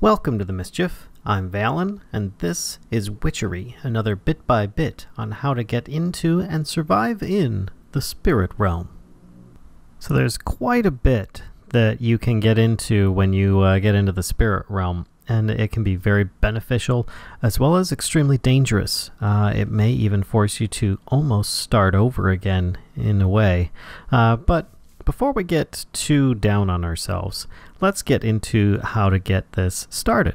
Welcome to the Mischief. I'm Vallen, and this is Witchery, another bit-by-bit on how to get into and survive in the spirit realm. So there's quite a bit that you can get into when you get into the spirit realm, and it can be very beneficial as well as extremely dangerous. It may even force you to almost start over again in a way. But before we get too down on ourselves, let's get into how to get this started.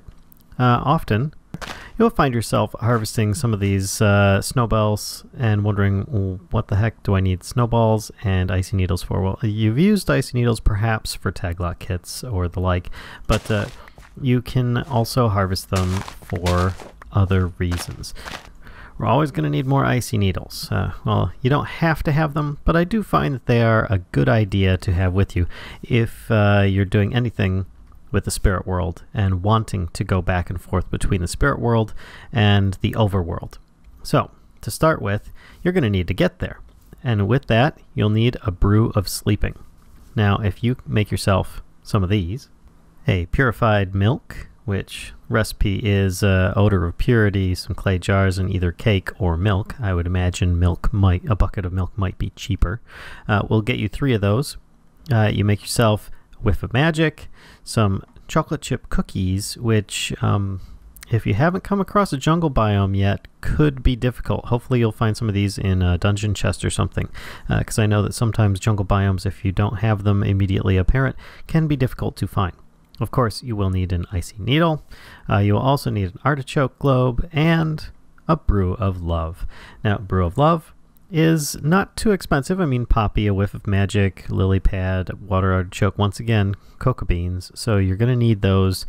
Often, you'll find yourself harvesting some of these snowballs and wondering, well, what the heck do I need snowballs and icy needles for? Well, you've used icy needles perhaps for tag lock kits or the like, but you can also harvest them for other reasons. We're always going to need more icy needles. Well, you don't have to have them, but I do find that they are a good idea to have with you if you're doing anything with the spirit world and wanting to go back and forth between the spirit world and the overworld. So, to start with, you're going to need to get there. And with that, you'll need a brew of sleeping. Now, if you make yourself some of these, a purified milk, which recipe is odor of purity, some clay jars, and either cake or milk. I would imagine a bucket of milk might be cheaper. We'll get you 3 of those. You make yourself a whiff of magic, some chocolate chip cookies, which if you haven't come across a jungle biome yet, could be difficult. Hopefully you'll find some of these in a dungeon chest or something, because I know that sometimes jungle biomes, if you don't have them immediately apparent, can be difficult to find. Of course, you will need an icy needle. You will also need an artichoke globe and a brew of love. Now, brew of love is not too expensive. I mean, poppy, a whiff of magic, lily pad, water artichoke, once again, cocoa beans. So you're going to need those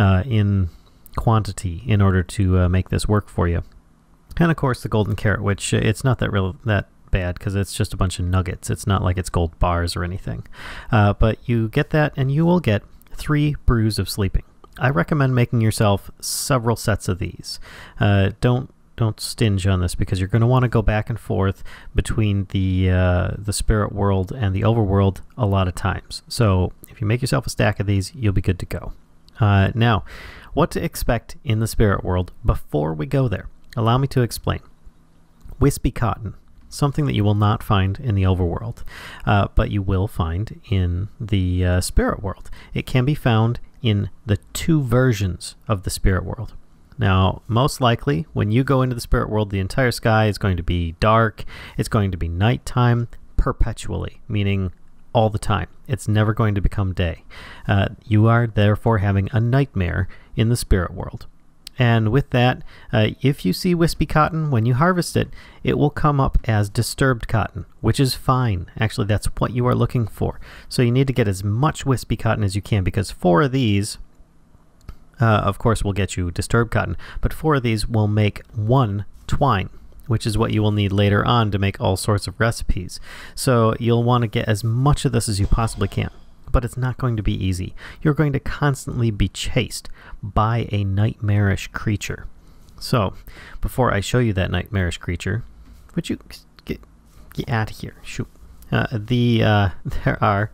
in quantity in order to make this work for you. And of course, the golden carrot, which it's not that bad because it's just a bunch of nuggets. It's not like it's gold bars or anything. But you get that, and you will get 3 brews of sleeping. I recommend making yourself several sets of these. Don't stinge on this, because you're going to want to go back and forth between the spirit world and the overworld a lot of times. So if you make yourself a stack of these, you'll be good to go. Now, what to expect in the spirit world before we go there? Allow me to explain. Wispy cotton. Something that you will not find in the overworld, but you will find in the spirit world. It can be found in the 2 versions of the spirit world. Now, most likely, when you go into the spirit world, the entire sky is going to be dark. It's going to be nighttime perpetually, meaning all the time. It's never going to become day. You are therefore having a nightmare in the spirit world. And with that, if you see wispy cotton, when you harvest it, it will come up as disturbed cotton, which is fine. Actually, that's what you are looking for. So you need to get as much wispy cotton as you can, because 4 of these, of course, will get you disturbed cotton, but 4 of these will make 1 twine, which is what you will need later on to make all sorts of recipes. So you'll want to get as much of this as you possibly can. But it's not going to be easy. You're going to constantly be chased by a nightmarish creature. So, before I show you that nightmarish creature, would you get out of here? Shoot. There are...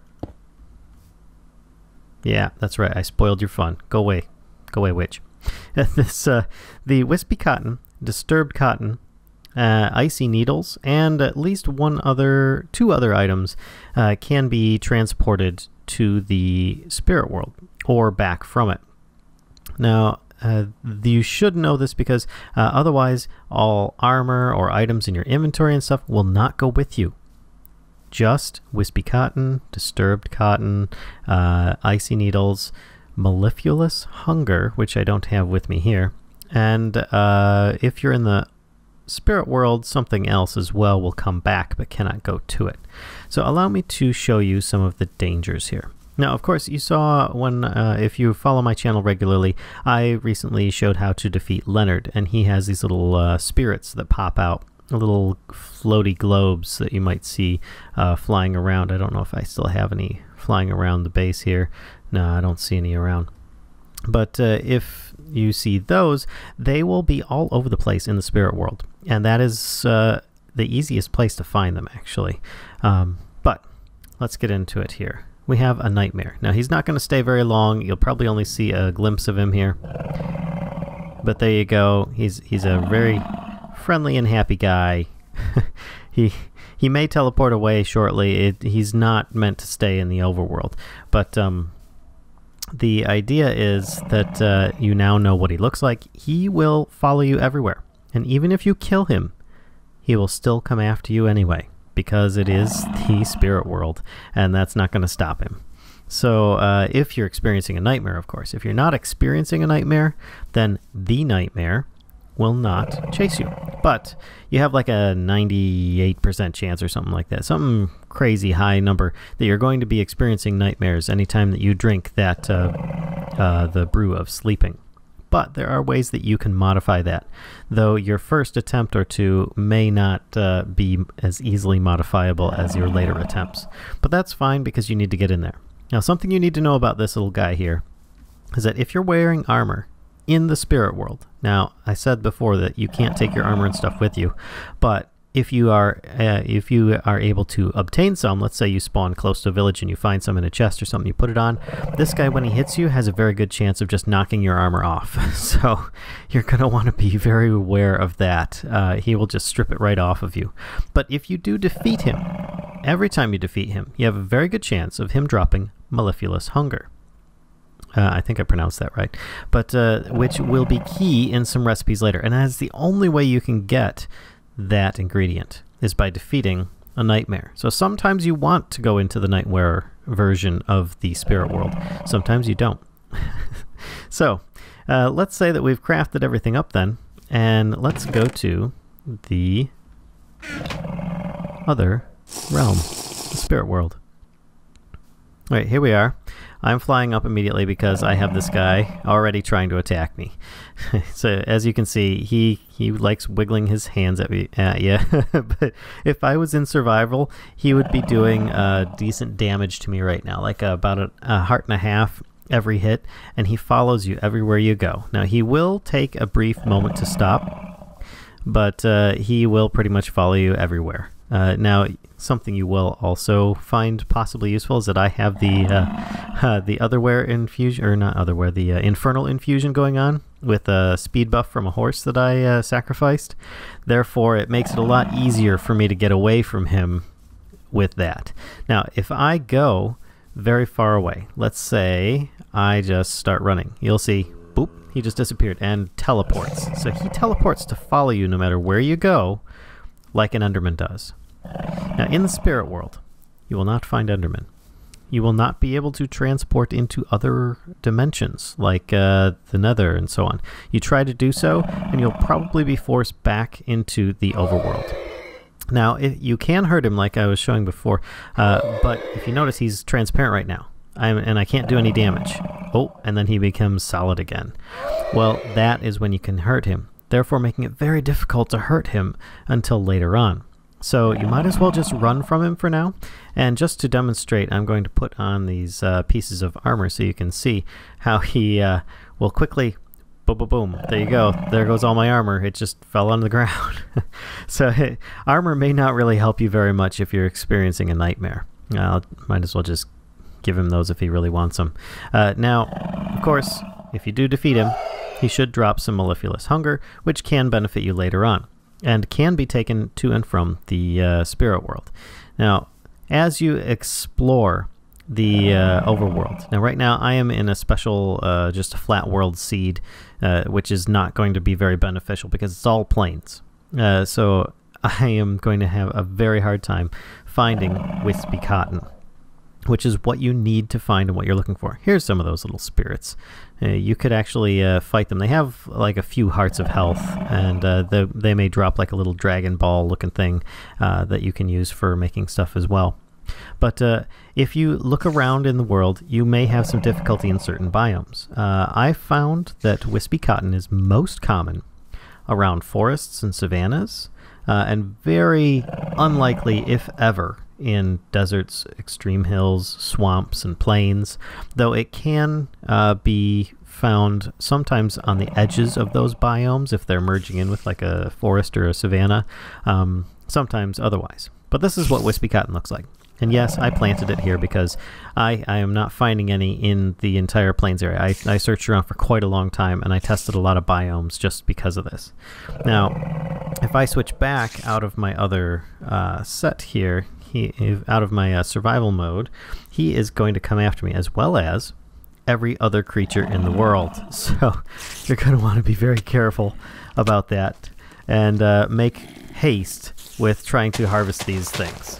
Yeah, that's right. I spoiled your fun. Go away. Go away, witch. The wispy cotton, disturbed cotton, icy needles, and at least 2 other items can be transported to the spirit world or back from it. Now, you should know this, because otherwise all armor or items in your inventory and stuff will not go with you. Just wispy cotton, disturbed cotton, icy needles, mellifluous hunger, which I don't have with me here, and if you're in the spirit world, something else as well will come back but cannot go to it. So allow me to show you some of the dangers here. Now, of course, you saw when, if you follow my channel regularly, I recently showed how to defeat Leonard, and he has these little spirits that pop out, little floaty globes that you might see flying around. I don't know if I still have any flying around the base here. No, I don't see any around. But if you see those, they will be all over the place in the spirit world. And that is the easiest place to find them, actually. But let's get into it here. we have a nightmare. Now, he's not going to stay very long. You'll probably only see a glimpse of him here. But there you go. He's a very friendly and happy guy. He may teleport away shortly. He's not meant to stay in the overworld. But the idea is that you now know what he looks like. He will follow you everywhere. And even if you kill him, he will still come after you anyway, because it is the spirit world, and that's not going to stop him. So if you're experiencing a nightmare, of course. If you're not experiencing a nightmare, then the nightmare will not chase you. But you have like a 98% chance or something like that, something crazy high number, that you're going to be experiencing nightmares anytime that you drink that the brew of sleeping. But there are ways that you can modify that, though your first attempt or two may not be as easily modifiable as your later attempts. But that's fine, because you need to get in there. Now, something you need to know about this little guy here is that if you're wearing armor in the spirit world, now I said before that you can't take your armor and stuff with you, but if you are able to obtain some, let's say you spawn close to a village and you find some in a chest or something, you put it on, this guy, when he hits you, has a very good chance of just knocking your armor off. So you're going to want to be very aware of that. He will just strip it right off of you. But if you do defeat him, every time you defeat him, you have a very good chance of him dropping mellifluous hunger. I think I pronounced that right. But which will be key in some recipes later. And that is the only way you can get that ingredient, is by defeating a nightmare. So sometimes you want to go into the nightmare version of the spirit world. Sometimes you don't. So let's say that we've crafted everything up then, and let's go to the other realm, the spirit world. All right, here we are. I'm flying up immediately because I have this guy already trying to attack me. So as you can see, he likes wiggling his hands at me. Yeah, but if I was in survival, he would be doing decent damage to me right now, like about a heart and a half every hit, and he follows you everywhere you go. Now, he will take a brief moment to stop, but he will pretty much follow you everywhere. Now, something you will also find possibly useful is that I have the otherware infusion, or not otherware, the infernal infusion going on with a speed buff from a horse that I sacrificed. Therefore, it makes it a lot easier for me to get away from him with that. Now, if I go very far away, let's say I just start running, you'll see, boop, he just disappeared and teleports. So he teleports to follow you no matter where you go, like an Enderman does. Now, in the spirit world, you will not find Enderman. You will not be able to transport into other dimensions, like the Nether and so on. You try to do so, and you'll probably be forced back into the overworld. Now, you can hurt him, like I was showing before, but if you notice, he's transparent right now, and I can't do any damage. Oh, and then he becomes solid again. Well, that is when you can hurt him, therefore making it very difficult to hurt him until later on. So you might as well just run from him for now. And just to demonstrate, I'm going to put on these pieces of armor so you can see how he will quickly, boom, boom, boom. There you go. There goes all my armor. It just fell on the ground. So armor may not really help you very much if you're experiencing a nightmare. Might as well just give him those if he really wants them. Now, of course, if you do defeat him, he should drop some mellifluous hunger, which can benefit you later on, and can be taken to and from the spirit world. Now, as you explore the overworld, now right now I am in a special, just a flat world seed, which is not going to be very beneficial because it's all plains. So I am going to have a very hard time finding wispy cotton, which is what you need to find and what you're looking for. Here's some of those little spirits. You could actually fight them. They have like a few hearts of health, and they may drop like a little Dragon Ball looking thing that you can use for making stuff as well. But if you look around in the world, you may have some difficulty in certain biomes. I found that wispy cotton is most common around forests and savannas, and very unlikely, if ever, in deserts, extreme hills, swamps, and plains, though it can be found sometimes on the edges of those biomes if they're merging in with like a forest or a savanna, sometimes otherwise. But this is what wispy cotton looks like. And yes, I planted it here because I am not finding any in the entire plains area. I searched around for quite a long time, and I tested a lot of biomes just because of this. Now, if I switch back out of my other set here, out of my survival mode, he is going to come after me, as well as every other creature in the world. So you're going to want to be very careful about that and make haste with trying to harvest these things.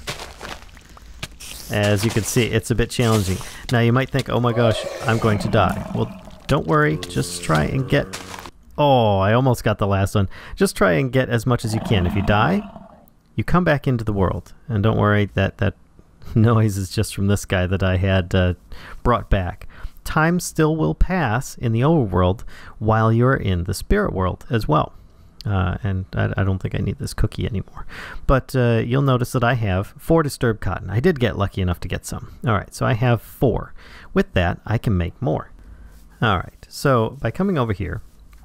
As you can see, it's a bit challenging. Now you might think, oh my gosh, I'm going to die. Well, don't worry, just try and get... Oh, I almost got the last one. Just try and get as much as you can. If you die, you come back into the world. And don't worry, that noise is just from this guy that I had brought back. Time still will pass in the overworld while you're in the spirit world as well. And I don't think I need this cookie anymore. But you'll notice that I have 4 disturbed cotton. I did get lucky enough to get some. Alright, so I have 4. With that, I can make more. Alright, so by coming over here,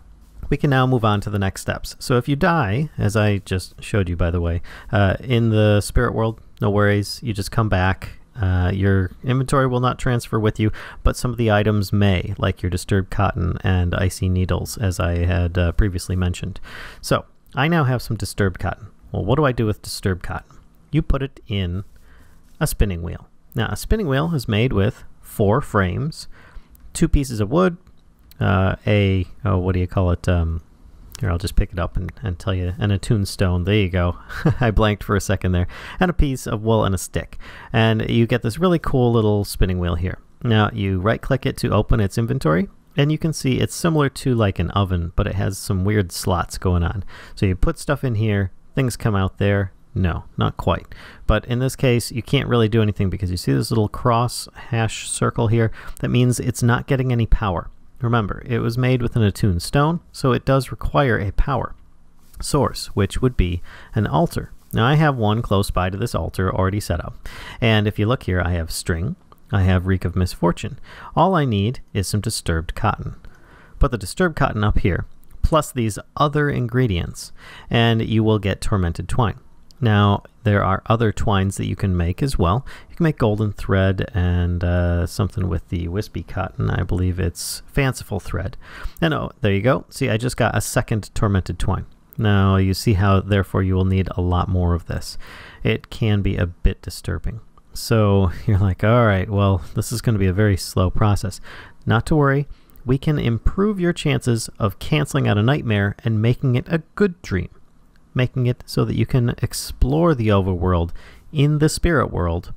we can now move on to the next steps. So if you die, as I just showed you by the way, in the spirit world, no worries, you just come back. Your inventory will not transfer with you, but some of the items may, like your disturbed cotton and icy needles, as I had previously mentioned. So, I now have some disturbed cotton. Well, what do I do with disturbed cotton? You put it in a spinning wheel. Now, a spinning wheel is made with 4 frames, 2 pieces of wood, what do you call it? Here, I'll just pick it up and tell you. And a tombstone. There you go. I blanked for a second there. And a piece of wool and a stick. And you get this really cool little spinning wheel here. Now, you right-click it to open its inventory. And you can see it's similar to like an oven, but it has some weird slots going on. So you put stuff in here. Things come out there. No, not quite. But in this case, you can't really do anything because you see this little cross hash circle here. That means it's not getting any power. Remember, it was made with an attuned stone, so it does require a power source, which would be an altar. Now, I have one close by to this altar already set up. And if you look here, I have string, I have reek of misfortune. All I need is some disturbed cotton. Put the disturbed cotton up here, plus these other ingredients, and you will get tormented twine. Now, there are other twines that you can make as well. You can make golden thread and something with the wispy cotton. I believe it's fanciful thread. And oh, there you go. See, I just got a second tormented twine. Now, you see how, therefore, you will need a lot more of this. It can be a bit disturbing. So you're like, all right, well, this is going to be a very slow process. Not to worry. We can improve your chances of canceling out a nightmare and making it a good dream. Making it so that you can explore the overworld in the spirit world,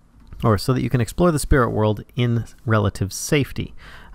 or so that you can explore the spirit world in relative safety.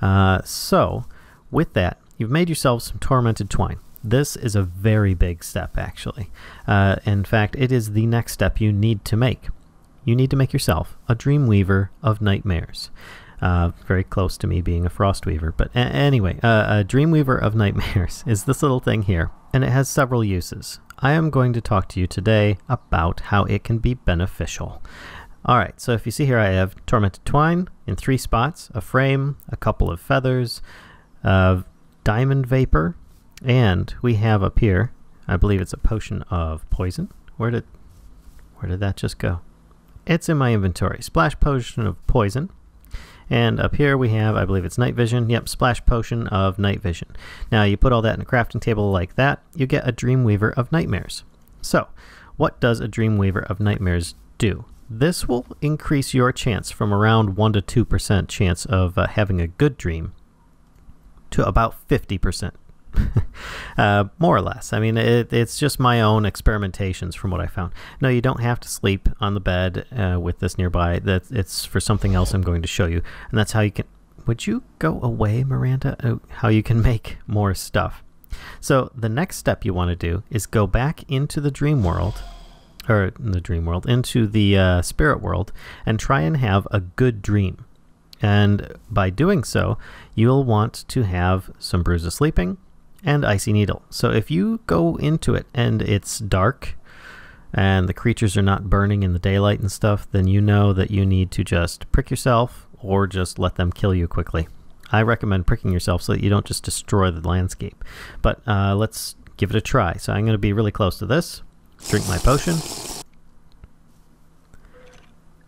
So, with that, you've made yourself some tormented twine. This is a very big step, actually. In fact, it is the next step you need to make. You need to make yourself a Dreamweaver of Nightmares. Very close to me being a Frostweaver, but anyway, a Dreamweaver of Nightmares is this little thing here, and it has several uses. I am going to talk to you today about how it can be beneficial. Alright, so if you see here, I have Tormented Twine in 3 spots, a frame, a couple of feathers, diamond vapor, and we have up here, I believe it's a potion of poison. Where did that just go? It's in my inventory. Splash potion of poison. And up here we have, I believe it's night vision. Yep, splash potion of night vision. Now you put all that in a crafting table like that, you get a Dreamweaver of Nightmares. So, what does a Dreamweaver of Nightmares do? This will increase your chance from around 1 to 2% chance of having a good dream to about 50%. More or less. I mean, it's just my own experimentations from what I found. No, you don't have to sleep on the bed with this nearby. It's for something else I'm going to show you. And that's how you can... Would you go away, Miranda? How you can make more stuff. So the next step you want to do is go back into the dream world, or the dream world, into the spirit world, and try and have a good dream. And by doing so, you'll want to have some Brews of Sleeping and Icy Needle. So if you go into it and it's dark and the creatures are not burning in the daylight and stuff, then you know that you need to just prick yourself or just let them kill you quickly. I recommend pricking yourself so that you don't just destroy the landscape. But let's give it a try. So I'm going to be really close to this. Drink my potion.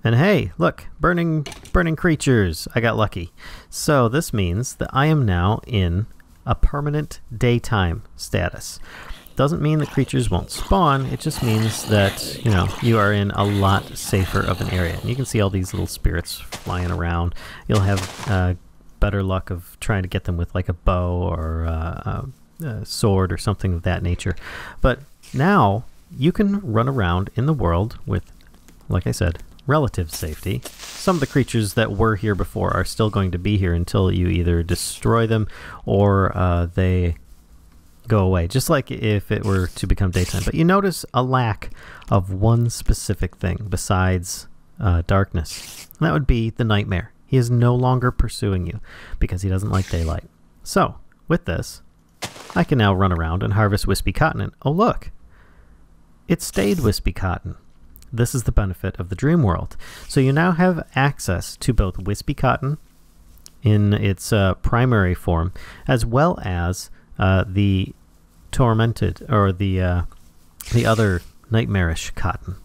And hey, look, burning creatures. I got lucky. So this means that I am now in a permanent daytime status. Doesn't mean that creatures won't spawn. It just means that, you know, you are in a lot safer of an area. And you can see all these little spirits flying around. You'll have better luck of trying to get them with like a bow or a sword or something of that nature. But now you can run around in the world with, like I said, relative safety. Some of the creatures that were here before are still going to be here until you either destroy them or they go away, just like if it were to become daytime. But you notice a lack of one specific thing besides darkness. And that would be the nightmare. He is no longer pursuing you because he doesn't like daylight. So with this, I can now run around and harvest wispy cotton. And oh look, it stayed wispy cotton. This is the benefit of the dream world. So you now have access to both wispy cotton in its primary form, as well as the tormented, or the other nightmarish cotton.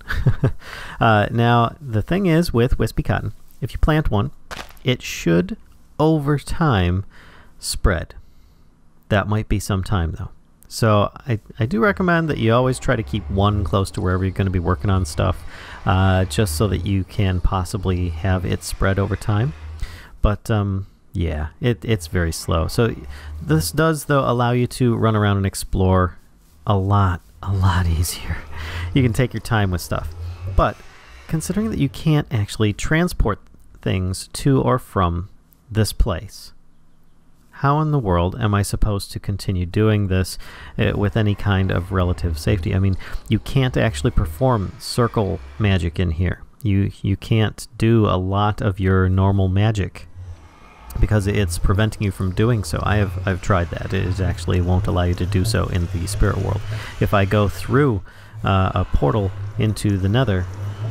Now, the thing is with wispy cotton, if you plant one, it should, over time, spread. That might be some time, though. So I do recommend that you always try to keep one close to wherever you're going to be working on stuff, just so that you can possibly have it spread over time. But yeah, it's very slow. So this does, though, allow you to run around and explore a lot easier. You can take your time with stuff. But considering that you can't actually transport things to or from this place, how in the world am I supposed to continue doing this with any kind of relative safety? I mean, you can't actually perform circle magic in here. You can't do a lot of your normal magic because it's preventing you from doing so. I've tried that. It actually won't allow you to do so in the spirit world. If I go through a portal into the nether,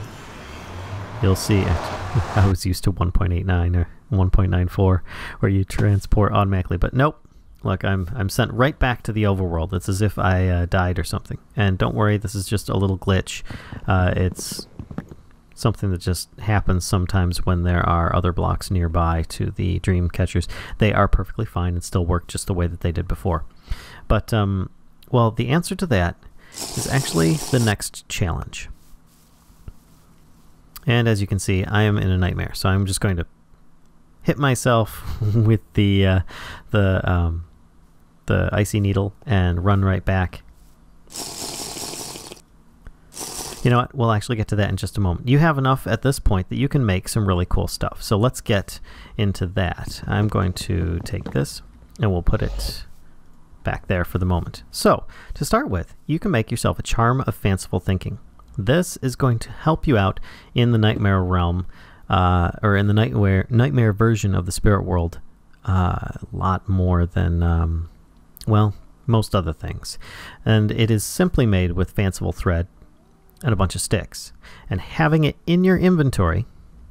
you'll see I was used to 1.89 or 1.94 where you transport automatically, but nope. Look, I'm sent right back to the overworld. It's as if I died or something. And don't worry, this is just a little glitch. It's something that just happens sometimes when there are other blocks nearby to the dream catchers. They are perfectly fine and still work just the way that they did before. But, well, the answer to that is actually the next challenge. And as you can see, I am in a nightmare, so I'm just going to hit myself with the icy needle and run right back. You know what? We'll actually get to that in just a moment. You have enough at this point that you can make some really cool stuff. So let's get into that. I'm going to take this and we'll put it back there for the moment. So to start with, you can make yourself a charm of fanciful thinking. This is going to help you out in the nightmare realm, or in the nightmare version of the spirit world, a lot more than, well, most other things. And it is simply made with fanciful thread and a bunch of sticks. And having it in your inventory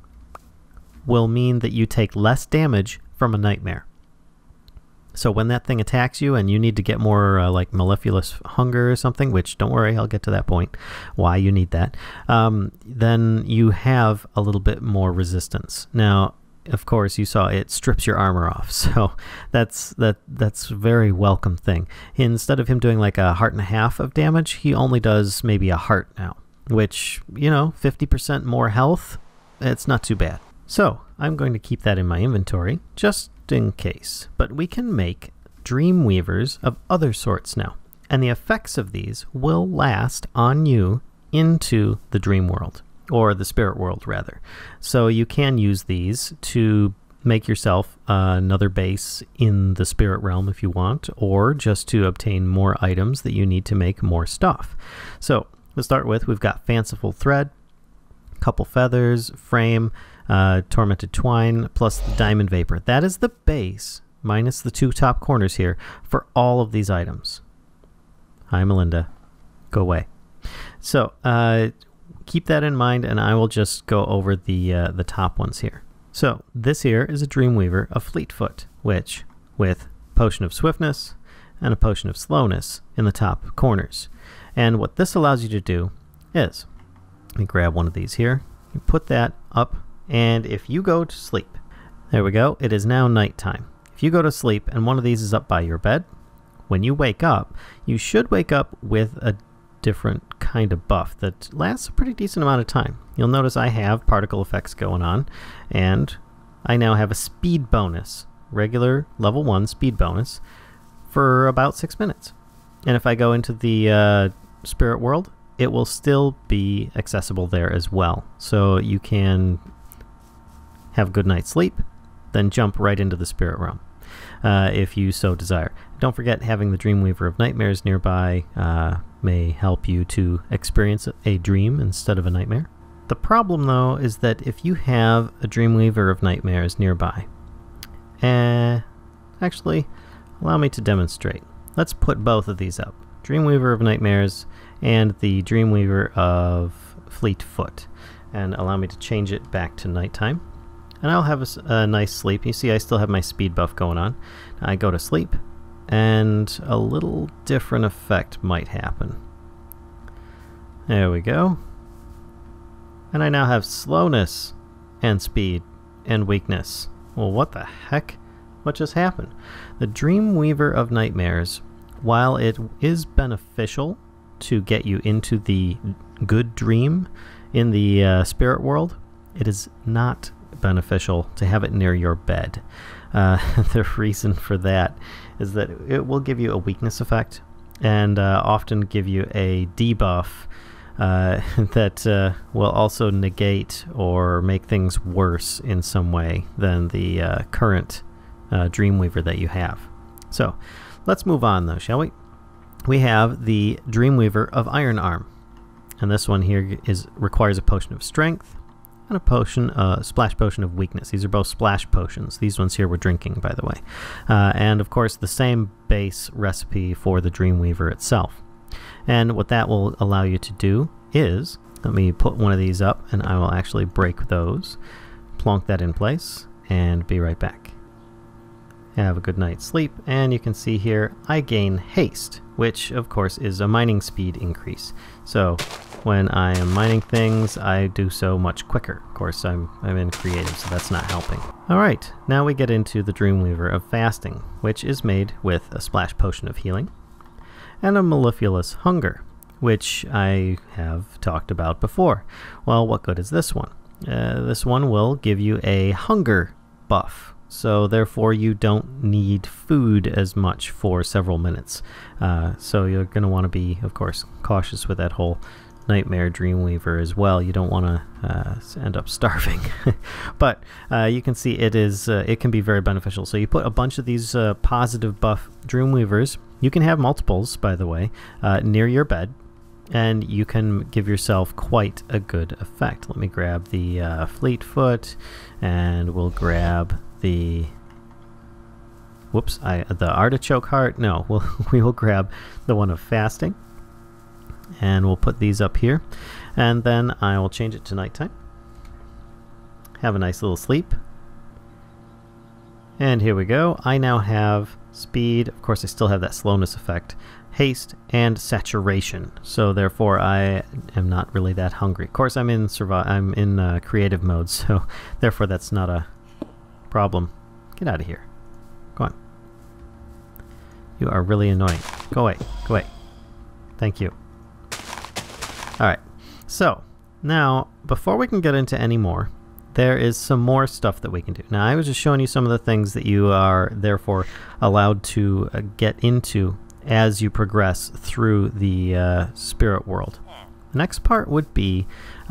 will mean that you take less damage from a nightmare. So when that thing attacks you and you need to get more like mellifluous hunger or something, which don't worry, I'll get to that point, why you need that, then you have a little bit more resistance. Now, of course, you saw it strips your armor off, so that's a very welcome thing. Instead of him doing like a heart and a half of damage, he only does maybe a heart now, which, you know, 50% more health, it's not too bad. So I'm going to keep that in my inventory, just in case. But we can make dream weavers of other sorts now, and the effects of these will last on you into the dream world, or the spirit world rather. So you can use these to make yourself another base in the spirit realm if you want, or just to obtain more items that you need to make more stuff. So to start with, we've got fanciful thread, couple feathers, frame, tormented twine, plus the diamond vapor. That is the base, minus the two top corners here, for all of these items. Hi, Melinda. Go away. So keep that in mind, and I will just go over the top ones here. So this here is a Dreamweaver of Fleetfoot, which, with Potion of Swiftness and a Potion of Slowness in the top corners. And what this allows you to do is, let me grab one of these here. You put that up, and if you go to sleep, there we go, it is now nighttime. If you go to sleep and one of these is up by your bed, when you wake up, you should wake up with a different kind of buff that lasts a pretty decent amount of time. You'll notice I have particle effects going on, and I now have a speed bonus, regular level 1 speed bonus, for about 6 minutes. And if I go into the spirit world, it will still be accessible there as well. So you can have a good night's sleep, then jump right into the spirit realm if you so desire. Don't forget, having the Dreamweaver of Nightmares nearby may help you to experience a dream instead of a nightmare. The problem, though, is that if you have a Dreamweaver of Nightmares nearby, actually, allow me to demonstrate. Let's put both of these up. Dreamweaver of Nightmares and the Dreamweaver of Fleetfoot. And allow me to change it back to nighttime. And I'll have a nice sleep. You see I still have my speed buff going on. I go to sleep, and a little different effect might happen. There we go. And I now have slowness and speed and weakness. Well, what the heck? What just happened? The Dreamweaver of Nightmares, while it is beneficial to get you into the good dream in the spirit world, it is not beneficial to have it near your bed. The reason for that is that it will give you a weakness effect and often give you a debuff that will also negate or make things worse in some way than the current Dreamweaver that you have. So let's move on though, shall we? We have the Dreamweaver of Iron Arm, and this one here requires a potion of strength and a potion, splash potion of weakness. These are both splash potions. These ones here we're drinking, by the way. And of course the same base recipe for the Dreamweaver itself. And what that will allow you to do is, let me put one of these up and I will actually break those, plonk that in place, and be right back. Have a good night's sleep, and you can see here I gain haste, which of course is a mining speed increase. So when I am mining things, I do so much quicker. Of course, I'm in creative, so that's not helping. Alright, now we get into the Dreamweaver of Fasting, which is made with a splash potion of healing and a mellifluous hunger, which I have talked about before. Well, what good is this one? This one will give you a hunger buff. So therefore you don't need food as much for several minutes. So you're going to want to be, of course, cautious with that whole Nightmare Dreamweaver as well. You don't want to end up starving. But you can see it can be very beneficial. So you put a bunch of these positive buff Dreamweavers. You can have multiples, by the way, near your bed, and you can give yourself quite a good effect. Let me grab the Fleetfoot, and we'll grab the the Artichoke Heart. No, we will grab the one of Fasting, and we'll put these up here, and then I will change it to nighttime. Have a nice little sleep, and here we go. I now have speed. Of course, I still have that slowness effect, haste, and saturation. So therefore, I am not really that hungry. Of course, I'm in creative mode, so therefore that's not a problem. Get out of here. Go on. You are really annoying. Go away. Go away. Thank you. Alright. So, now, before we can get into any more, there is some more stuff that we can do. Now, I was just showing you some of the things that you are, therefore, allowed to get into as you progress through the spirit world. The next part would be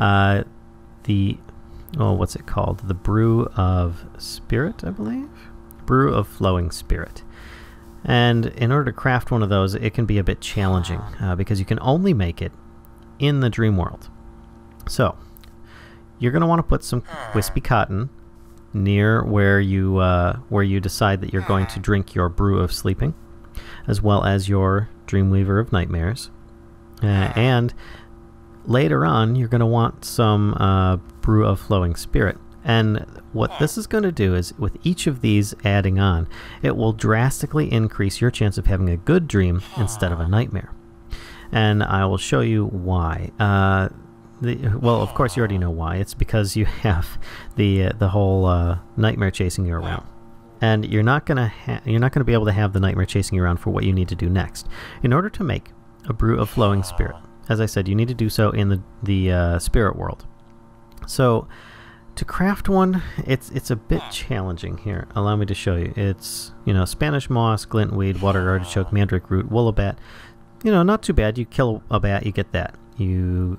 what's it called? The Brew of Spirit, I believe? Brew of Flowing Spirit. And in order to craft one of those, it can be a bit challenging because you can only make it in the dream world. So, you're going to want to put some wispy cotton near where you decide that you're going to drink your Brew of Sleeping, as well as your Dreamweaver of Nightmares. And later on, you're going to want some Brew of Flowing Spirit. And what this is going to do is, with each of these adding on, it will drastically increase your chance of having a good dream instead of a nightmare. And I will show you why. well, of course you already know why. It's because you have the whole nightmare chasing you around, and you're not gonna be able to have the nightmare chasing you around for what you need to do next. In order to make a brew of flowing spirit, as I said, you need to do so in the spirit world. So to craft one, it's a bit challenging here. Allow me to show you. It's, you know, Spanish moss, glintweed, water artichoke, mandrake root, woolabat. You know, not too bad. You kill a bat, you get that. You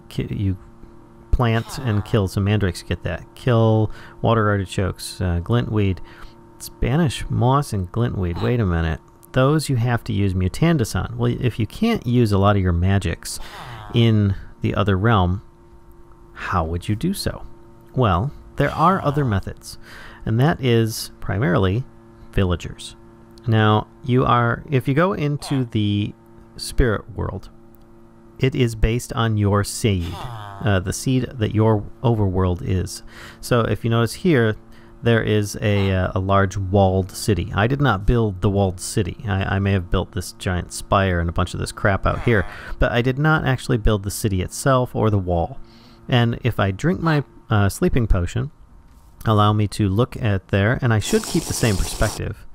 plant and kill some mandrakes, you get that. Kill water artichokes, glintweed, Spanish moss and glintweed. Wait a minute. Those you have to use mutandis on. Well, if you can't use a lot of your magics in the other realm, how would you do so? Well, there are other methods, and that is primarily villagers. Now, if you go into the spirit world, it is based on your seed, the seed that your overworld is. So if you notice here, there is a large walled city. I did not build the walled city. I may have built this giant spire and a bunch of this crap out here, but I did not actually build the city itself or the wall. And if I drink my sleeping potion, allow me to look at there, and I should keep the same perspective,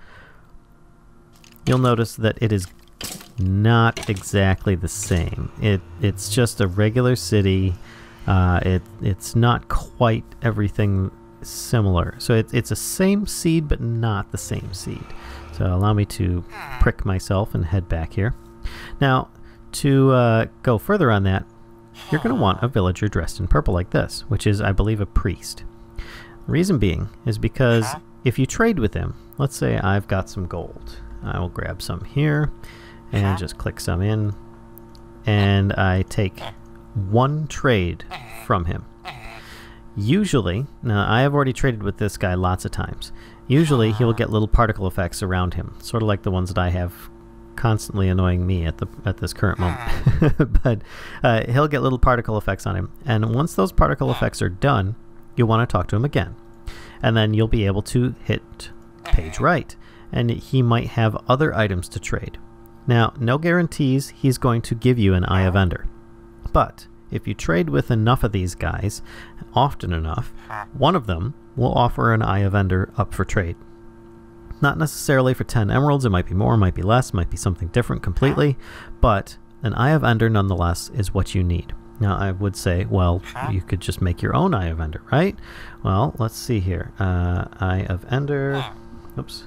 you'll notice that it is not exactly the same. It's just a regular city. It's not quite everything similar. So it's the same seed, but not the same seed. So allow me to prick myself and head back here. Now, to go further on that, you're going to want a villager dressed in purple like this, which is, I believe, a priest. The reason being is because if you trade with him, let's say I've got some gold. I will grab some here and just click some in, and I take one trade from him. Usually, now I have already traded with this guy lots of times. Usually he will get little particle effects around him, sort of like the ones that I have constantly annoying me at this current moment. But he'll get little particle effects on him, and once those particle effects are done, you'll want to talk to him again, and then you'll be able to hit page right, and he might have other items to trade. Now, no guarantees he's going to give you an Eye of Ender, but if you trade with enough of these guys often enough, one of them will offer an Eye of Ender up for trade. Not necessarily for 10 emeralds, it might be more, might be less, might be something different completely, but an Eye of Ender nonetheless is what you need. Now I would say, well, you could just make your own Eye of Ender, right? Well, let's see here. Eye of Ender, oops.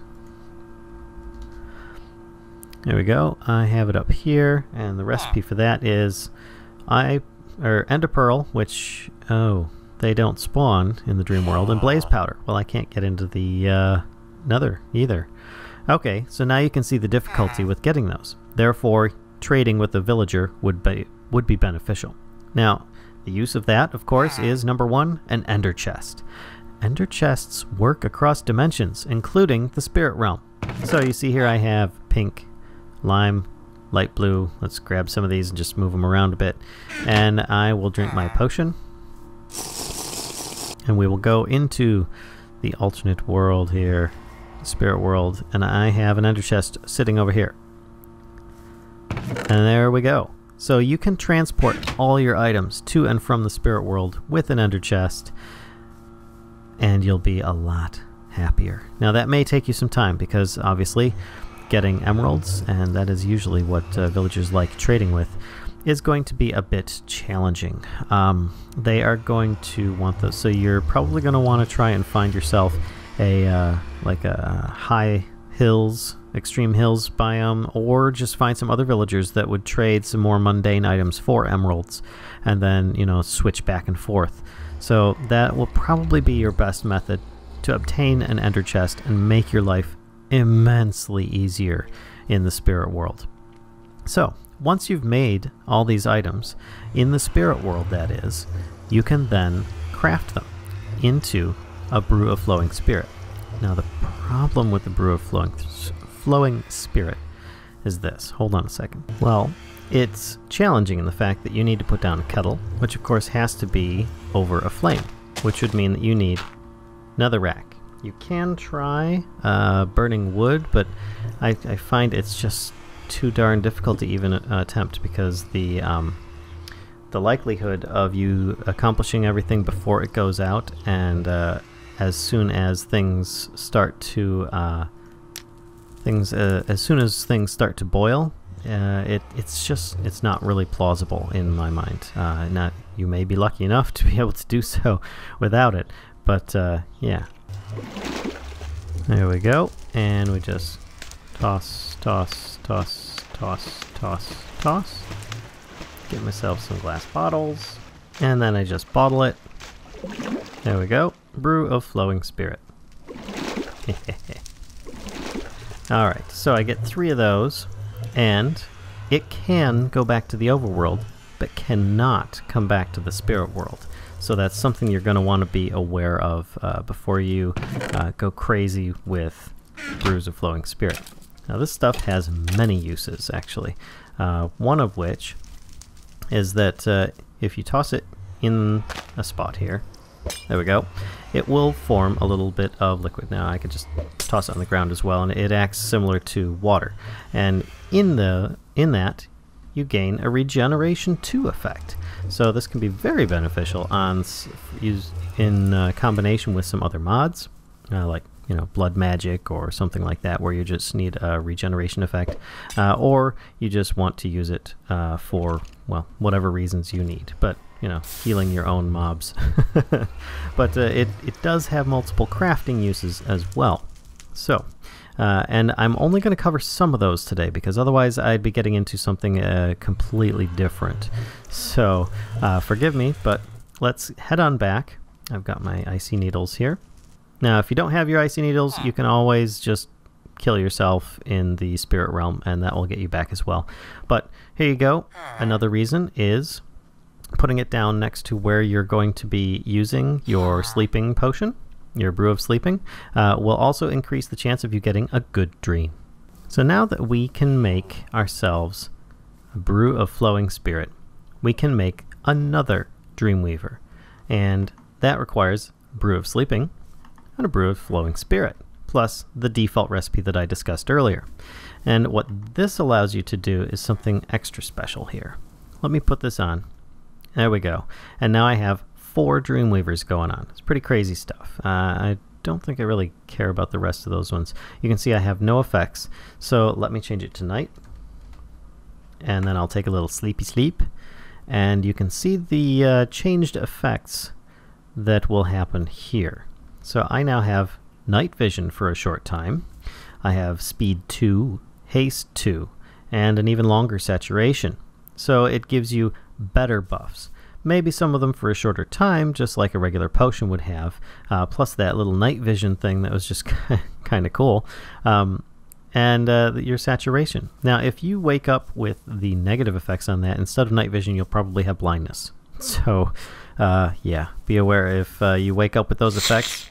There we go. I have it up here, and the recipe for that is Ender Pearl, which, oh, they don't spawn in the dream world, and Blaze Powder. Well, I can't get into the Nether either. Okay, so now you can see the difficulty with getting those. Therefore, trading with a villager would be beneficial. Now, the use of that, of course, is number one, an Ender Chest. Ender Chests work across dimensions, including the spirit realm. So you see here I have pink, lime, light blue. Let's grab some of these and just move them around a bit. And I will drink my potion. And we will go into the alternate world here, spirit world, and I have an Ender Chest sitting over here. And there we go. So you can transport all your items to and from the spirit world with an Ender Chest, and you'll be a lot happier. Now that may take you some time, because obviously getting emeralds, and that is usually what villagers like trading with, is going to be a bit challenging. They are going to want those, so you're probably going to want to try and find yourself a like a high hills, extreme hills biome, or just find some other villagers that would trade some more mundane items for emeralds, and then, you know, switch back and forth. So that will probably be your best method to obtain an Ender Chest and make your life immensely easier in the spirit world. So once you've made all these items in the spirit world, that is, you can then craft them into a brew of flowing spirit. Now the problem with the brew of flowing spirit is this. Hold on a second. Well, it's challenging in the fact that you need to put down a kettle, which of course has to be over a flame, which would mean that you need netherrack. You can try burning wood, but I find it's just too darn difficult to even attempt, because the the likelihood of you accomplishing everything before it goes out, and as soon as things start to boil, it's not really plausible in my mind. You may be lucky enough to be able to do so without it, but yeah. There we go, and we just toss, toss, toss, toss, toss, toss. Get myself some glass bottles, and then I just bottle it. There we go. Brew of Flowing Spirit. Alright, so I get 3 of those, and it can go back to the overworld, but cannot come back to the spirit world. So that's something you're going to want to be aware of before you go crazy with Brews of Flowing Spirit. Now this stuff has many uses, actually. One of which is that if you toss it in a spot here, there we go, it will form a little bit of liquid. Now I could just toss it on the ground as well, and it acts similar to water. And in that, you gain a Regeneration 2 effect. So this can be very beneficial in combination with some other mods, like blood magic or something like that, where you just need a regeneration effect, or you just want to use it for, well, whatever reasons you need, but healing your own mobs. But it does have multiple crafting uses as well. So and I'm only going to cover some of those today, because otherwise I'd be getting into something completely different. So forgive me, but let's head on back. I've got my icy needles here. Now, if you don't have your icy needles, you can always just kill yourself in the spirit realm, and that will get you back as well. But here you go. Another reason is putting it down next to where you're going to be using your sleeping potion, your brew of sleeping, will also increase the chance of you getting a good dream. So now that we can make ourselves a brew of flowing spirit, we can make another Dreamweaver, and that requires a brew of sleeping and a brew of flowing spirit, plus the default recipe that I discussed earlier. And what this allows you to do is something extra special here. Let me put this on. There we go. And now I have 4 Dreamweavers going on. It's pretty crazy stuff. I don't think I really care about the rest of those ones. You can see I have no effects, so let me change it to night. And then I'll take a little sleepy sleep, and you can see the changed effects that will happen here. So I now have night vision for a short time. I have speed 2, haste 2, and an even longer saturation. So it gives you better buffs. Maybe some of them for a shorter time, just like a regular potion would have, plus that little night vision thing that was just kind of cool, and your saturation. Now, if you wake up with the negative effects on that, instead of night vision, you'll probably have blindness. So, yeah, be aware if you wake up with those effects.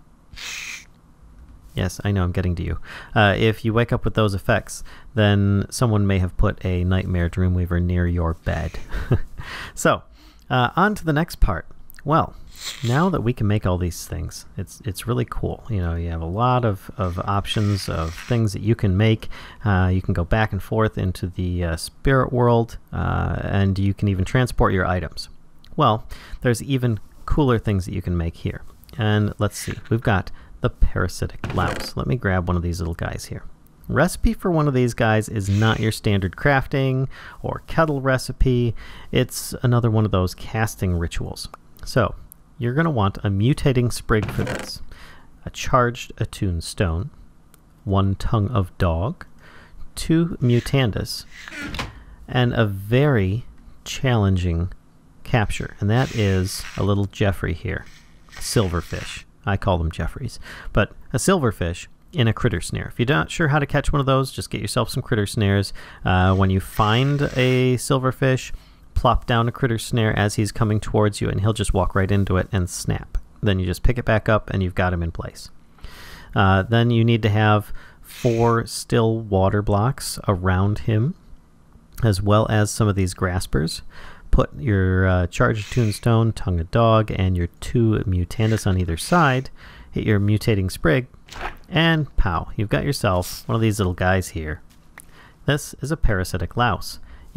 Yes, I know I'm getting to you. If you wake up with those effects, then someone may have put a Nightmare Dreamweaver near your bed. So, on to the next part. Well, now that we can make all these things, it's really cool. You have a lot of options of things that you can make. You can go back and forth into the spirit world, and you can even transport your items. Well, there's even cooler things that you can make here. And let's see, we've got the parasitic louse. Let me grab one of these little guys here. Recipe for one of these guys is not your standard crafting or kettle recipe. It's another one of those casting rituals. So you're going to want a mutating sprig for this, a charged attuned stone, 1 tongue of dog, 2 mutandis, and a very challenging capture, and that is a little Jeffrey here, a silverfish. I call them Jeffreys, but a silverfish in a critter snare. If you're not sure how to catch one of those, just get yourself some critter snares. When you find a silverfish, plop down a critter snare as he's coming towards you, and he'll just walk right into it and snap. Then you just pick it back up, and you've got him in place. Then you need to have 4 still water blocks around him, as well as some of these graspers. Put your charged tombstone, tongue of dog, and your 2 mutandis on either side. Hit your mutating sprig, and pow, you've got yourself one of these little guys here. This is a parasitic louse.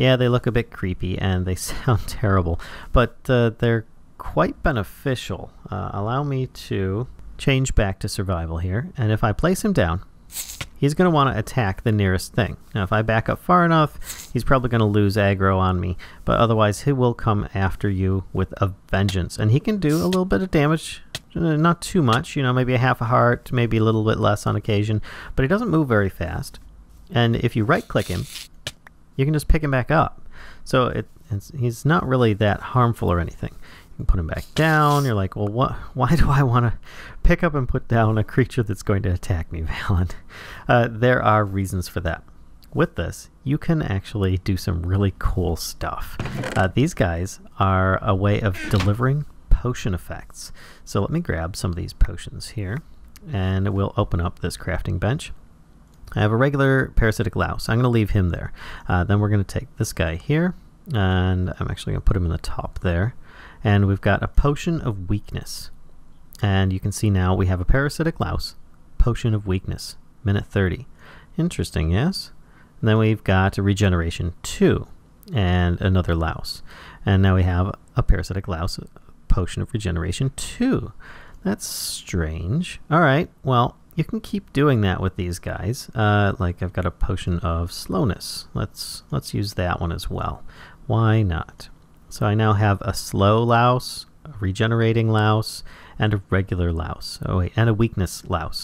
Yeah, they look a bit creepy and they sound terrible, but they're quite beneficial. Allow me to change back to survival here, and if I place him down, he's going to want to attack the nearest thing. Now, if I back up far enough, he's probably going to lose aggro on me, but otherwise he will come after you with a vengeance. And he can do a little bit of damage, not too much, you know, maybe a half a heart, maybe a little bit less on occasion, but he doesn't move very fast. And if you right-click him, you can just pick him back up. So he's not really that harmful or anything. You can put him back down. You're like, well, why do I want to pick up and put down a creature that's going to attack me, Vallen? There are reasons for that. With this, you can actually do some really cool stuff. These guys are a way of delivering potion effects. So let me grab some of these potions here, and we'll open up this crafting bench. I have a regular parasitic louse. I'm going to leave him there. Then we're going to take this guy here, and I'm actually going to put him in the top there. And we've got a potion of weakness. And you can see now we have a parasitic louse, potion of weakness, minute 30. Interesting, yes? And then we've got a regeneration 2 and another louse. And now we have a parasitic louse, potion of regeneration 2. That's strange. All right, well, you can keep doing that with these guys. Like I've got a potion of slowness. Let's use that one as well. Why not? So I now have a slow louse, a regenerating louse, and a regular louse. Oh wait, and a weakness louse.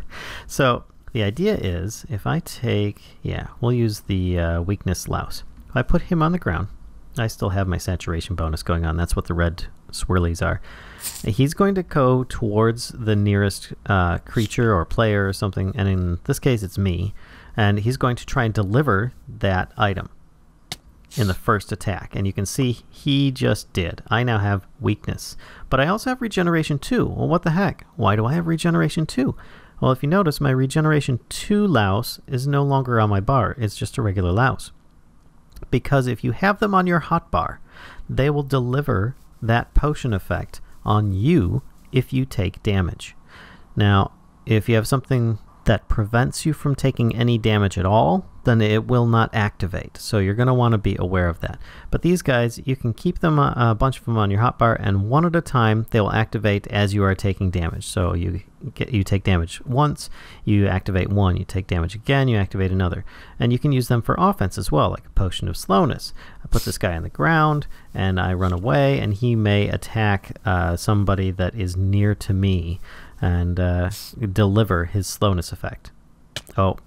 So the idea is if I take, yeah, we'll use the weakness louse. If I put him on the ground, I still have my saturation bonus going on. That's what the red swirlies are. He's going to go towards the nearest creature or player or something, and in this case it's me, and he's going to try and deliver that item in the first attack, and you can see he just did. I now have weakness, but I also have regeneration 2. Well, what the heck? Why do I have regeneration 2? Well, if you notice, my regeneration 2 louse is no longer on my bar. It's just a regular louse. Because if you have them on your hotbar, they will deliver that potion effect on you if you take damage. Now, if you have something that prevents you from taking any damage at all, then it will not activate. So you're going to want to be aware of that. But these guys, you can keep them a bunch of them on your hotbar, and one at a time they will activate as you are taking damage. So you take damage once, you activate one, you take damage again, you activate another. And you can use them for offense as well, like a potion of slowness. I put this guy on the ground and I run away, and he may attack somebody that is near to me and deliver his slowness effect. Oh,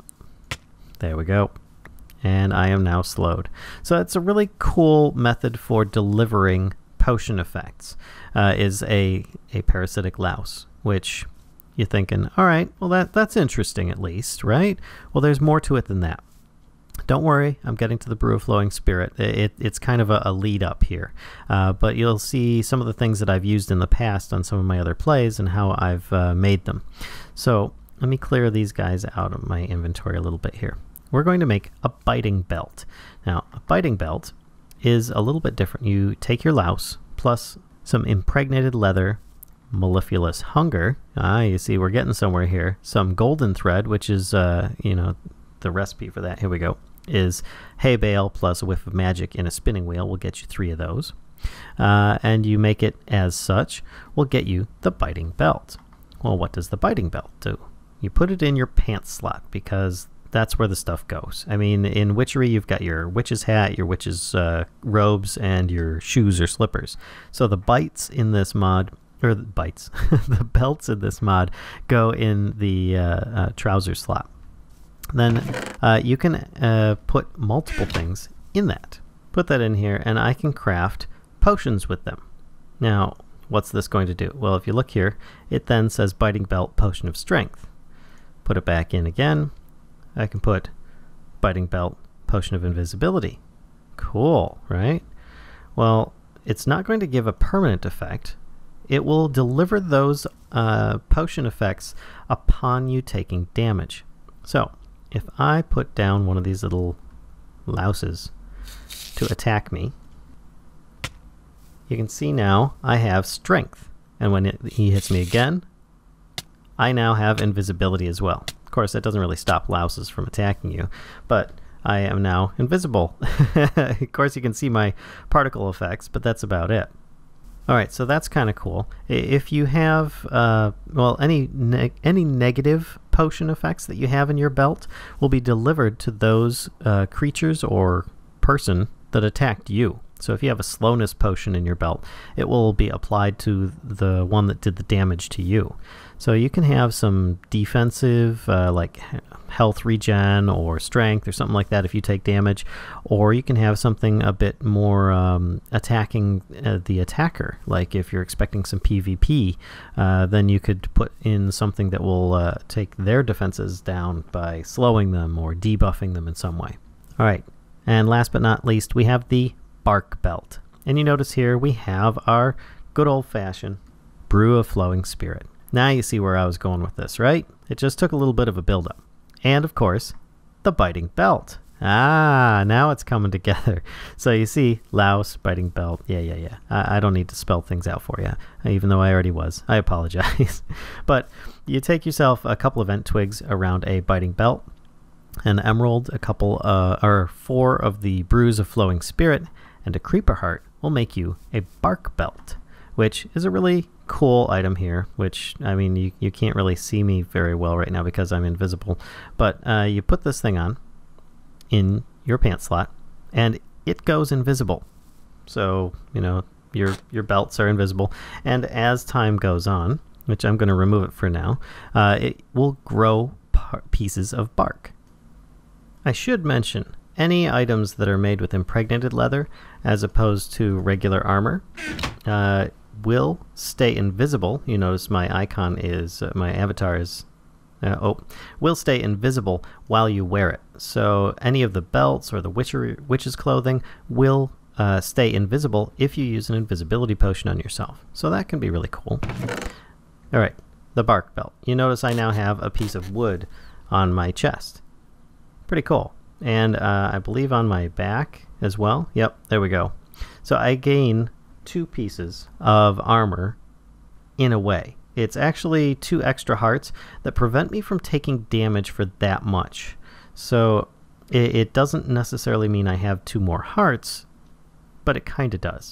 there we go. And I am now slowed. So it's a really cool method for delivering potion effects, is a parasitic louse, which you're thinking, all right, well that's interesting at least, right? Well, there's more to it than that. Don't worry, I'm getting to the Brew of Flowing Spirit. It's kind of a lead up here. But you'll see some of the things that I've used in the past on some of my other plays and how I've made them. So let me clear these guys out of my inventory a little bit here. We're going to make a biting belt. Now, a biting belt is a little bit different. You take your louse plus some impregnated leather, mellifluous hunger. You see we're getting somewhere here. Some golden thread, which is, you know, the recipe for that. Here we go. Is hay bale plus a whiff of magic in a spinning wheel. We'll get you 3 of those. And you make it as such. We'll get you the biting belt. Well, what does the biting belt do? You put it in your pants slot because that's where the stuff goes. I mean, in Witchery, you've got your witch's hat, your witch's robes, and your shoes or slippers. So the bites in this mod, or the bites, the belts in this mod go in the trouser slot. Then you can put multiple things in that. Put that in here, and I can craft potions with them. Now, what's this going to do? Well, if you look here, it then says Biting Belt, Potion of Strength. Put it back in again. I can put Biting Belt, Potion of Invisibility. Cool, right? Well, it's not going to give a permanent effect. It will deliver those potion effects upon you taking damage. So, if I put down one of these little louses to attack me, you can see now I have strength. And when he hits me again, I now have invisibility as well. Of course, that doesn't really stop louses from attacking you, but I am now invisible. Of course, you can see my particle effects, but that's about it. Alright, so that's kind of cool. If you have, well, any negative potion effects that you have in your belt will be delivered to those creatures or person that attacked you. So if you have a slowness potion in your belt, it will be applied to the one that did the damage to you. So you can have some defensive, like health regen or strength or something like that if you take damage, or you can have something a bit more attacking the attacker. Like if you're expecting some PvP, then you could put in something that will take their defenses down by slowing them or debuffing them in some way. All right, and last but not least, we have the bark belt. And you notice here we have our good old-fashioned brew of flowing spirit. Now you see where I was going with this, right? It just took a little bit of a build-up. And of course, the biting belt. Ah, now it's coming together. So you see, louse, biting belt. Yeah. I don't need to spell things out for you, even though I already was. I apologize. But you take yourself a couple of ent twigs around a biting belt, an emerald, a couple, or 4 of the brews of flowing spirit, and a creeper heart will make you a bark belt, which is a really cool item here, which, I mean, you can't really see me very well right now because I'm invisible, but you put this thing on in your pant slot, and it goes invisible. So, you know, your belts are invisible, and as time goes on, which I'm going to remove it for now, it will grow pieces of bark. I should mention, any items that are made with impregnated leather as opposed to regular armor will stay invisible. You notice my icon is, my avatar is, will stay invisible while you wear it. So any of the belts or the witch's clothing will stay invisible if you use an invisibility potion on yourself. So that can be really cool. All right, the bark belt. You notice I now have a piece of wood on my chest. Pretty cool. And I believe on my back as well. Yep, there we go. So I gain 2 pieces of armor in a way. It's actually 2 extra hearts that prevent me from taking damage for that much. So it doesn't necessarily mean I have 2 more hearts, but it kind of does.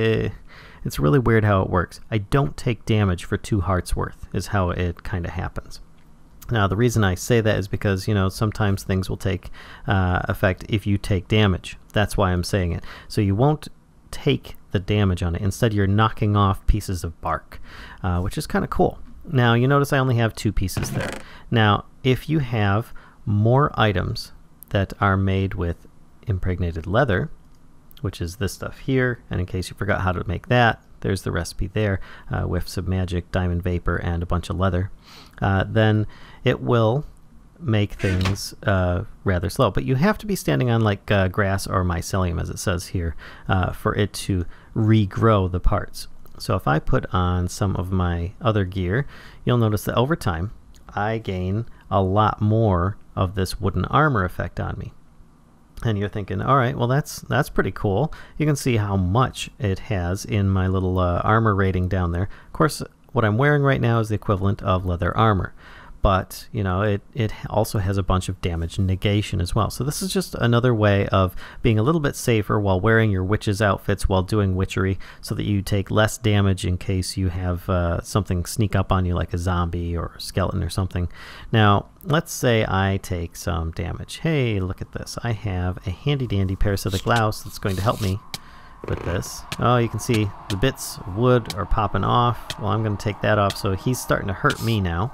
It's really weird how it works. I don't take damage for 2 hearts worth is how it kind of happens. Now, the reason I say that is because, you know, sometimes things will take effect if you take damage. That's why I'm saying it. So you won't take the damage on it. Instead, you're knocking off pieces of bark, which is kind of cool. Now, you notice I only have 2 pieces there. Now, if you have more items that are made with impregnated leather, which is this stuff here, and in case you forgot how to make that, there's the recipe there, whiffs of magic, diamond vapor, and a bunch of leather, then it will make things rather slow. But you have to be standing on like grass or mycelium, as it says here, for it to regrow the parts. So if I put on some of my other gear, you'll notice that over time, I gain a lot more of this wooden armor effect on me. And you're thinking, all right, well, that's pretty cool. You can see how much it has in my little armor rating down there. Of course, what I'm wearing right now is the equivalent of leather armor. But, you know, it also has a bunch of damage negation as well. So this is just another way of being a little bit safer while wearing your witch's outfits while doing witchery, so that you take less damage in case you have something sneak up on you like a zombie or a skeleton or something. Now, let's say I take some damage. Hey, look at this. I have a handy-dandy parasitic louse that's going to help me with this. Oh, you can see the bits of wood are popping off. Well, I'm going to take that off, so he's starting to hurt me now.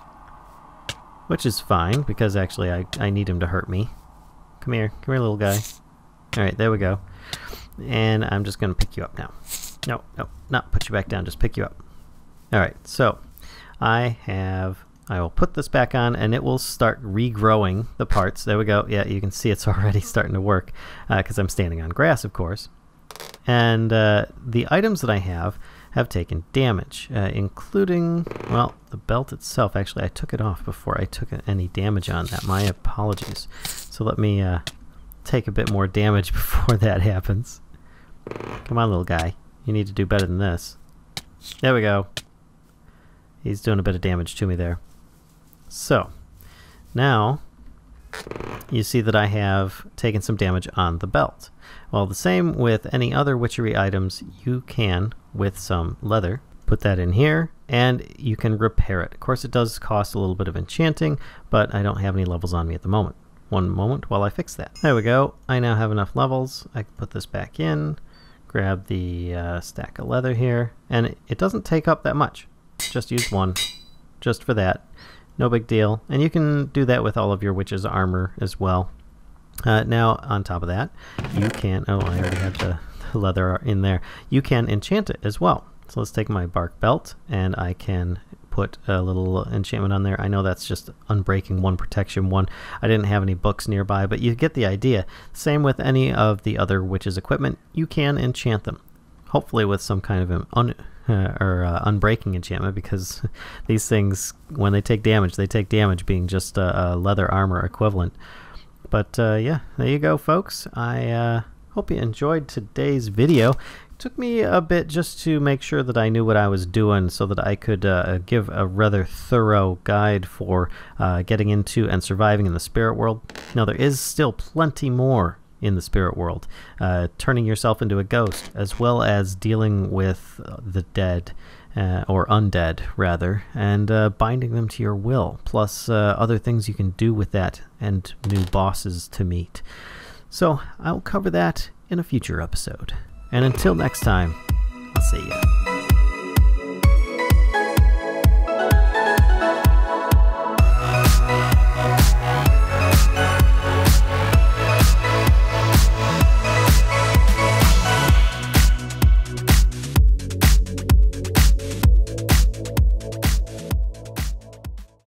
Which is fine, because actually I need him to hurt me. Come here, little guy. Alright, there we go. And I'm just going to pick you up now. No, not put you back down, just pick you up. Alright, so I will put this back on, and it will start regrowing the parts. There we go. Yeah, you can see it's already starting to work, because I'm standing on grass, of course. And the items that I have taken damage, including, well, the belt itself. Actually, I took it off before I took any damage on that. My apologies. So let me take a bit more damage before that happens. Come on, little guy. You need to do better than this. There we go. He's doing a bit of damage to me there. So, now, you see that I have taken some damage on the belt. Well, the same with any other witchery items, you can, with some leather, put that in here, and you can repair it. Of course, it does cost a little bit of enchanting, but I don't have any levels on me at the moment. One moment while I fix that. There we go. I now have enough levels. I can put this back in, grab the stack of leather here, and it doesn't take up that much. Just use one, just for that. No big deal. And you can do that with all of your witch's armor as well. Now, on top of that, you can... Oh, I already have the leather in there. You can enchant it as well. So let's take my bark belt, and I can put a little enchantment on there. I know that's just Unbreaking 1, Protection 1. I didn't have any books nearby, but you get the idea. Same with any of the other witch's equipment. You can enchant them. Hopefully with some kind of unbreaking enchantment, because these things, when they take damage being just a leather armor equivalent. But yeah, there you go, folks. I hope you enjoyed today's video. It took me a bit just to make sure that I knew what I was doing so that I could give a rather thorough guide for getting into and surviving in the spirit world. Now, there is still plenty more in the spirit world, turning yourself into a ghost, as well as dealing with the dead, or undead rather, and binding them to your will, plus other things you can do with that, and new bosses to meet. So I'll cover that in a future episode. And until next time, I'll see ya.